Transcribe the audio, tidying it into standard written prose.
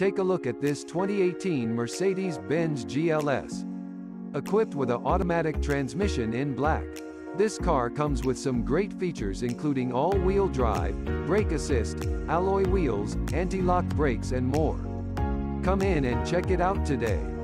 Take a look at this 2018 Mercedes-Benz GLS. Equipped with an automatic transmission in black. This car comes with some great features including all-wheel drive, brake assist, alloy wheels, anti-lock brakes and more. Come in and check it out today.